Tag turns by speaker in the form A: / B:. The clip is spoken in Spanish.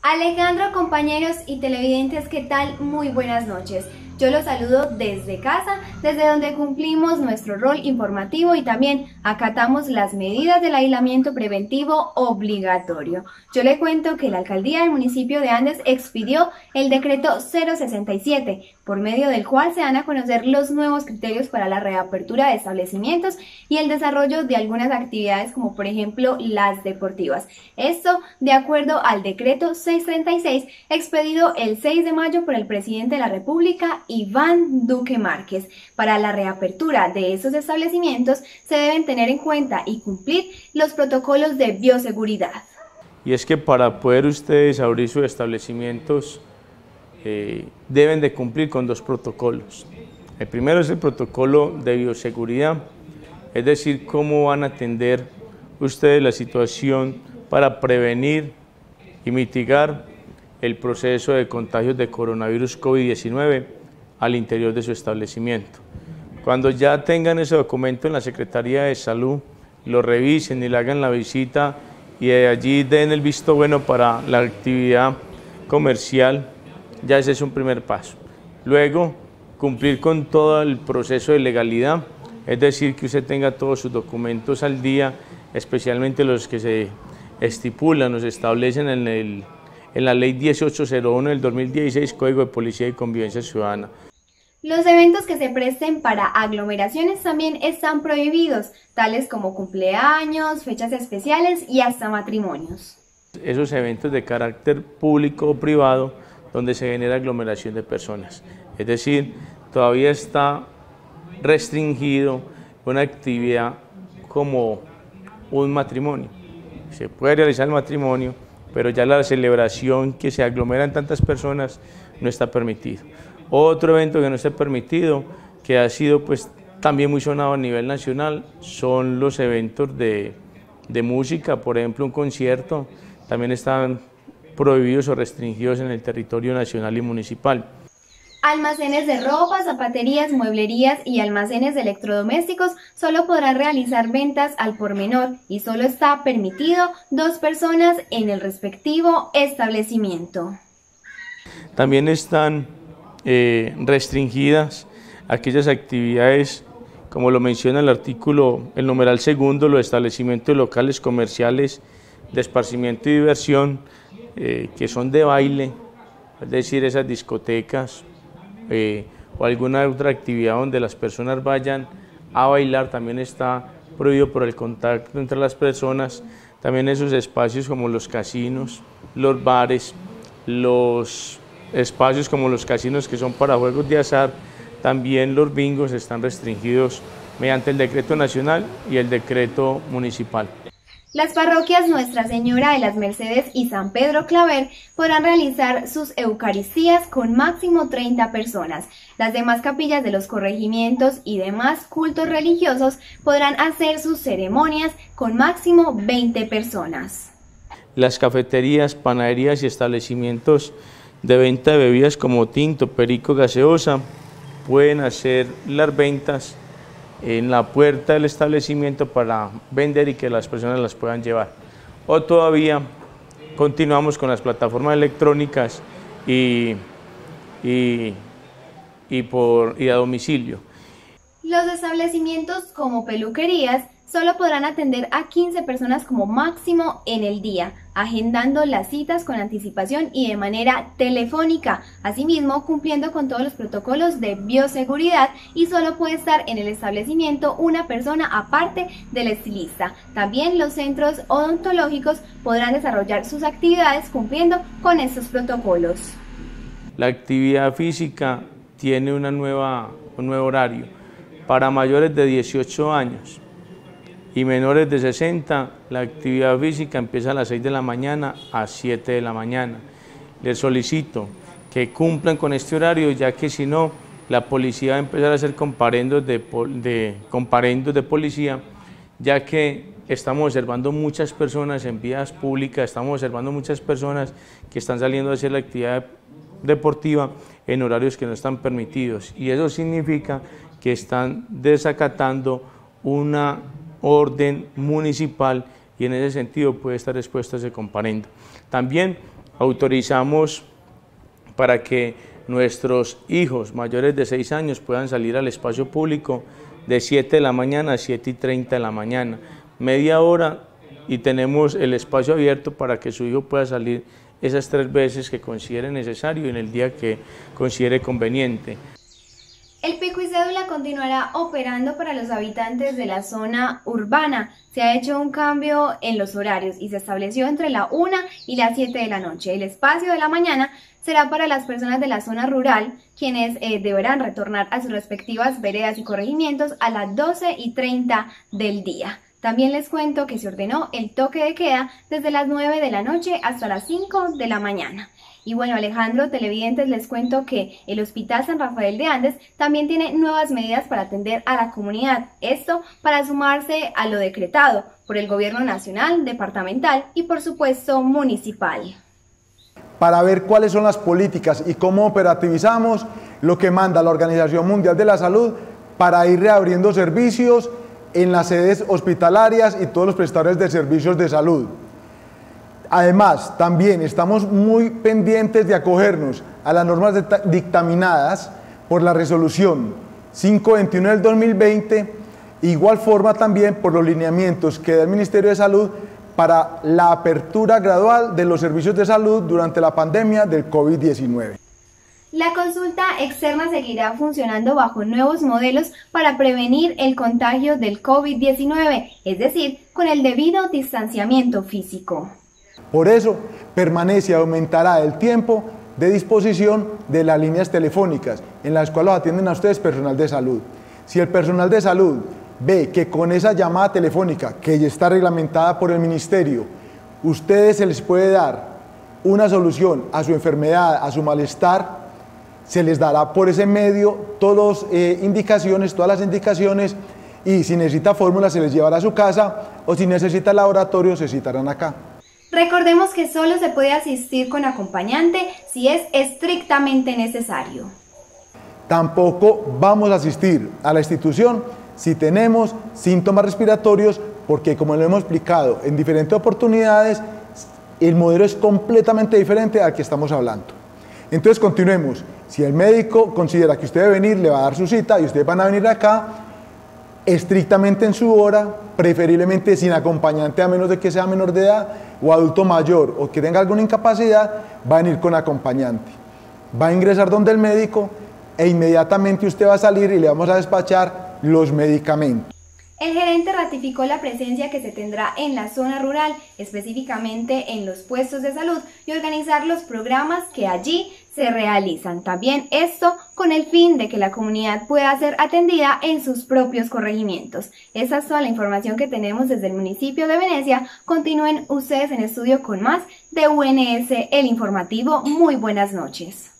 A: Alejandro, compañeros y televidentes, ¿qué tal? Muy buenas noches. Yo los saludo desde casa, desde donde cumplimos nuestro rol informativo y también acatamos las medidas del aislamiento preventivo obligatorio. Yo le cuento que la alcaldía del municipio de Andes expidió el decreto 067, por medio del cual se dan a conocer los nuevos criterios para la reapertura de establecimientos y el desarrollo de algunas actividades como por ejemplo las deportivas. Esto de acuerdo al decreto 636 expedido el 6 de mayo por el presidente de la República, Iván Duque Márquez. Para la reapertura de esos establecimientos se deben tener en cuenta y cumplir los protocolos de bioseguridad.
B: Y es que para poder ustedes abrir sus establecimientos deben de cumplir con dos protocolos. El primero es el protocolo de bioseguridad, es decir, cómo van a atender ustedes la situación para prevenir y mitigar el proceso de contagios de coronavirus COVID-19 al interior de su establecimiento. Cuando ya tengan ese documento en la Secretaría de Salud, lo revisen y le hagan la visita y de allí den el visto bueno para la actividad comercial, ya ese es un primer paso. Luego, cumplir con todo el proceso de legalidad, es decir, que usted tenga todos sus documentos al día, especialmente los que se estipulan o se establecen en la Ley 1801 del 2016, Código de Policía y Convivencia Ciudadana.
A: Los eventos que se presten para aglomeraciones también están prohibidos, tales como cumpleaños, fechas especiales y hasta matrimonios.
B: Esos eventos de carácter público o privado donde se genera aglomeración de personas, es decir, todavía está restringido una actividad como un matrimonio. Se puede realizar el matrimonio, pero ya la celebración que se aglomeran tantas personas no está permitido. Otro evento que no está permitido, que ha sido pues también muy sonado a nivel nacional, son los eventos de música, por ejemplo un concierto, también están prohibidos o restringidos en el territorio nacional y municipal.
A: Almacenes de ropa, zapaterías, mueblerías y almacenes de electrodomésticos solo podrán realizar ventas al por menor y solo está permitido 2 personas en el respectivo establecimiento.
B: También están restringidas aquellas actividades, como lo menciona el artículo, el numeral segundo, los establecimientos locales comerciales de esparcimiento y diversión, que son de baile, es decir, esas discotecas, o alguna otra actividad donde las personas vayan a bailar, también está prohibido por el contacto entre las personas. También esos espacios como los casinos, los bares, los espacios como los casinos que son para juegos de azar, también los bingos están restringidos mediante el decreto nacional y el decreto municipal.
A: Las parroquias Nuestra Señora de las Mercedes y San Pedro Claver podrán realizar sus eucaristías con máximo 30 personas. Las demás capillas de los corregimientos y demás cultos religiosos podrán hacer sus ceremonias con máximo 20 personas.
B: Las cafeterías, panaderías y establecimientos de venta de bebidas como tinto, perico, gaseosa, pueden hacer las ventas en la puerta del establecimiento para vender y que las personas las puedan llevar. O todavía continuamos con las plataformas electrónicas y a domicilio.
A: Los establecimientos como peluquerías solo podrán atender a 15 personas como máximo en el día, agendando las citas con anticipación y de manera telefónica, asimismo cumpliendo con todos los protocolos de bioseguridad, y solo puede estar en el establecimiento una persona aparte del estilista. También los centros odontológicos podrán desarrollar sus actividades cumpliendo con estos protocolos.
B: La actividad física tiene un nuevo horario para mayores de 18 años. Y menores de 60, la actividad física empieza a las 6 de la mañana a 7 de la mañana. Les solicito que cumplan con este horario, ya que si no, la policía va a empezar a hacer comparendos de policía, ya que estamos observando muchas personas en vías públicas, estamos observando muchas personas que están saliendo a hacer la actividad deportiva en horarios que no están permitidos, y eso significa que están desacatando una orden municipal y en ese sentido puede estar expuesto a ese comparendo. También autorizamos para que nuestros hijos mayores de 6 años puedan salir al espacio público de 7 de la mañana a 7:30 de la mañana, media hora, y tenemos el espacio abierto para que su hijo pueda salir esas 3 veces que considere necesario y en el día que considere conveniente.
A: El pico y cédula continuará operando para los habitantes de la zona urbana. Se ha hecho un cambio en los horarios y se estableció entre la 1 y las 7 de la noche. El espacio de la mañana será para las personas de la zona rural, quienes deberán retornar a sus respectivas veredas y corregimientos a las 12:30 del día. También les cuento que se ordenó el toque de queda desde las 9 de la noche hasta las 5 de la mañana. Y bueno, Alejandro, televidentes, les cuento que el Hospital San Rafael de Andes también tiene nuevas medidas para atender a la comunidad. Esto para sumarse a lo decretado por el gobierno nacional, departamental y por supuesto municipal.
C: Para ver cuáles son las políticas y cómo operativizamos lo que manda la Organización Mundial de la Salud para ir reabriendo servicios en las sedes hospitalarias y todos los prestadores de servicios de salud. Además, también estamos muy pendientes de acogernos a las normas dictaminadas por la resolución 521 del 2020, igual forma también por los lineamientos que da el Ministerio de Salud para la apertura gradual de los servicios de salud durante la pandemia del COVID-19.
A: La consulta externa seguirá funcionando bajo nuevos modelos para prevenir el contagio del COVID-19, es decir, con el debido distanciamiento físico.
C: Por eso, permanece y aumentará el tiempo de disposición de las líneas telefónicas en las cuales atienden a ustedes personal de salud. Si el personal de salud ve que con esa llamada telefónica, que ya está reglamentada por el Ministerio, ustedes se les puede dar una solución a su enfermedad, a su malestar, se les dará por ese medio todas las indicaciones, y si necesita fórmula se les llevará a su casa, o si necesita laboratorio se citarán acá.
A: Recordemos que solo se puede asistir con acompañante si es estrictamente necesario.
C: Tampoco vamos a asistir a la institución si tenemos síntomas respiratorios, porque como lo hemos explicado en diferentes oportunidades, el modelo es completamente diferente al que estamos hablando. Entonces continuemos. Si el médico considera que usted debe venir, le va a dar su cita y ustedes van a venir acá estrictamente en su hora, preferiblemente sin acompañante a menos de que sea menor de edad o adulto mayor o que tenga alguna incapacidad, va a venir con acompañante. Va a ingresar donde el médico e inmediatamente usted va a salir y le vamos a despachar los medicamentos.
A: El gerente ratificó la presencia que se tendrá en la zona rural, específicamente en los puestos de salud, y organizar los programas que allí se realizan. También esto con el fin de que la comunidad pueda ser atendida en sus propios corregimientos. Esa es toda la información que tenemos desde el municipio de Venecia. Continúen ustedes en estudio con más de UNS, el informativo. Muy buenas noches.